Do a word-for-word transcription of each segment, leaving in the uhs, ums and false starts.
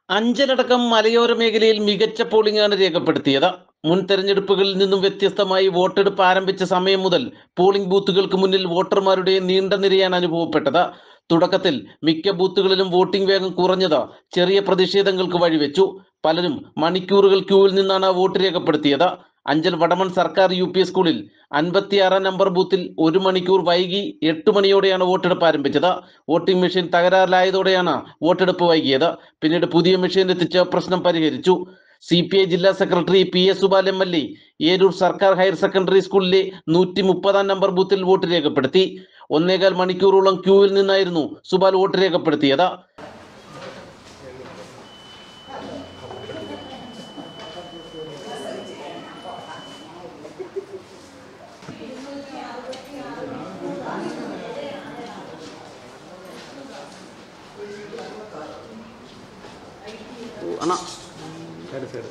അഞ്ചലടക്കം മലയോര മേഖലയിൽ മികച്ച പോളിംഗാണ് രേഖപ്പെടുത്തിയത്. മുൻ തെരഞ്ഞെടുപ്പുകളിൽ നിന്നും വ്യത്യസ്തമായി വോട്ടെടുപ്പ് ആരംഭിച്ച സമയം മുതൽ പോളിംഗ് ബൂത്തുകൾക്ക് മുന്നിൽ വോട്ടർമാരുടെ നീണ്ട നിരയാണ് അനുഭവപ്പെട്ടത്. തുടക്കത്തിൽ മിക്ക ബൂത്തുകളിലും വോട്ടിംഗ് വേഗം കുറഞ്ഞത് ചെറിയ പ്രതിഷേധങ്ങൾക്ക് വഴിവെച്ചു. പലരും മണിക്കൂറുകൾ ക്യൂവിൽ നിന്നാണ് വോട്ട് രേഖപ്പെടുത്തിയത്. അഞ്ചൽ വടമൺ സർക്കാർ യു പി സ്കൂളിൽ അൻപത്തിയാറാം നമ്പർ ബൂത്തിൽ ഒരു മണിക്കൂർ വൈകി എട്ട് മണിയോടെയാണ് വോട്ടെടുപ്പ് ആരംഭിച്ചത്. വോട്ടിംഗ് മെഷീൻ തകരാറിലായതോടെയാണ് വോട്ടെടുപ്പ് വൈകിയത്. പിന്നീട് പുതിയ മെഷീൻ എത്തിച്ച് പ്രശ്നം പരിഹരിച്ചു. സി പി ഐ ജില്ലാ secretary P S Subal M L A Eroor സർക്കാർ ഹയർ സെക്കൻഡറി സ്കൂളിലെ നൂറ്റി മുപ്പതാം നമ്പർ ബൂത്തിൽ വോട്ട് രേഖപ്പെടുത്തി. ഒന്നേകാൽ മണിക്കൂറോളം ക്യൂവിൽ നിന്നായിരുന്നു സുബാൽ വോട്ട് രേഖപ്പെടുത്തിയത്. അണ്ണാ സൈഡ് സൈഡ്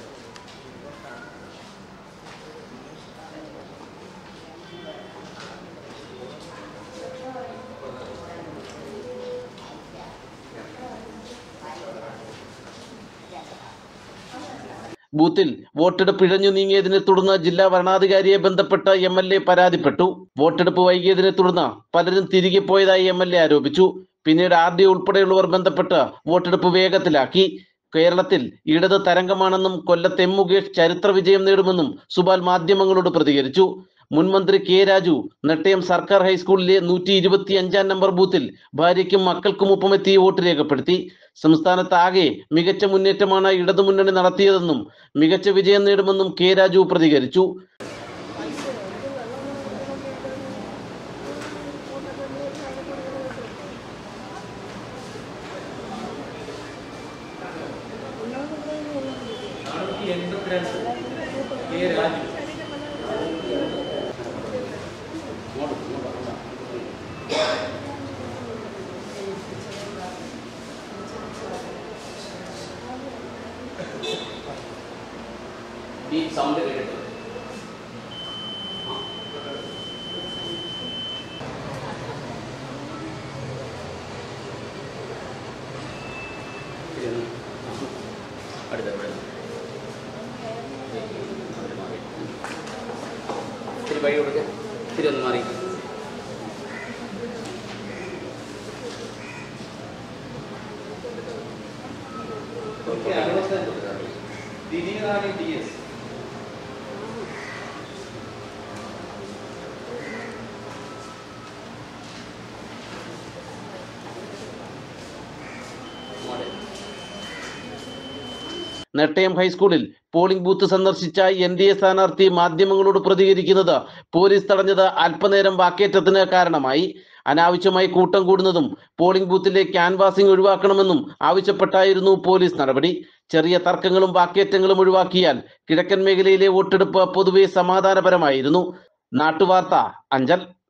ബൂത്തിൽ വോട്ടെടുപ്പ് ഇഴഞ്ഞു നീങ്ങിയതിനെ തുടർന്ന് ജില്ലാ വരണാധികാരിയെ ബന്ധപ്പെട്ട് എം എൽ എ പരാതിപ്പെട്ടു. വോട്ടെടുപ്പ് വൈകിയതിനെ തുടർന്ന് പലരും തിരികെ പോയതായി എം എൽ എ ആരോപിച്ചു. പിന്നീട് ആർ ഡി ഉൾപ്പെടെയുള്ളവർ ബന്ധപ്പെട്ട് വോട്ടെടുപ്പ് വേഗത്തിലാക്കി. കേരളത്തിൽ ഇടത് തരംഗമാണെന്നും കൊല്ലത്ത് എം മുകേഷ് ചരിത്ര വിജയം നേടുമെന്നും സുബാൽ മാധ്യമങ്ങളോട് പ്രതികരിച്ചു. മുൻമന്ത്രി കെ രാജു നെട്ടയം സർക്കാർ ഹൈസ്കൂളിലെ നൂറ്റി ഇരുപത്തി അഞ്ചാം നമ്പർ ബൂത്തിൽ ഭാര്യയ്ക്കും മക്കൾക്കുമൊപ്പമെത്തി വോട്ട് രേഖപ്പെടുത്തി. സംസ്ഥാനത്താകെ മികച്ച മുന്നേറ്റമാണ് ഇടതുമുന്നണി നടത്തിയതെന്നും മികച്ച വിജയം നേടുമെന്നും കെ രാജു പ്രതികരിച്ചു. ഈ സൗണ്ട് കേട്ടിട്ട് അടുത്ത ഇത്തിരി വഴി കൊടുക്കുക, ഇത്തിരി ഒന്ന് മാറി. നെട്ടയം ഹൈസ്കൂളിൽ പോളിംഗ് ബൂത്ത് സന്ദർശിച്ച എൻ ഡി എ സ്ഥാനാർത്ഥി മാധ്യമങ്ങളോട് പ്രതികരിക്കുന്നത് പോലീസ് തടഞ്ഞത് അല്പനേരം വാക്കേറ്റത്തിന് കാരണമായി. അനാവശ്യമായി കൂട്ടം കൂടുന്നതും പോളിംഗ് ബൂത്തിലെ ക്യാൻവാസിംഗ് ഒഴിവാക്കണമെന്നും ആവശ്യപ്പെട്ടായിരുന്നു പോലീസ് നടപടി. ചെറിയ തർക്കങ്ങളും വാക്കേറ്റങ്ങളും ഒഴിവാക്കിയാൽ കിഴക്കൻ മേഖലയിലെ വോട്ടെടുപ്പ് പൊതുവെ സമാധാനപരമായിരുന്നു. നാട്ടുവാർത്ത, അഞ്ചൽ.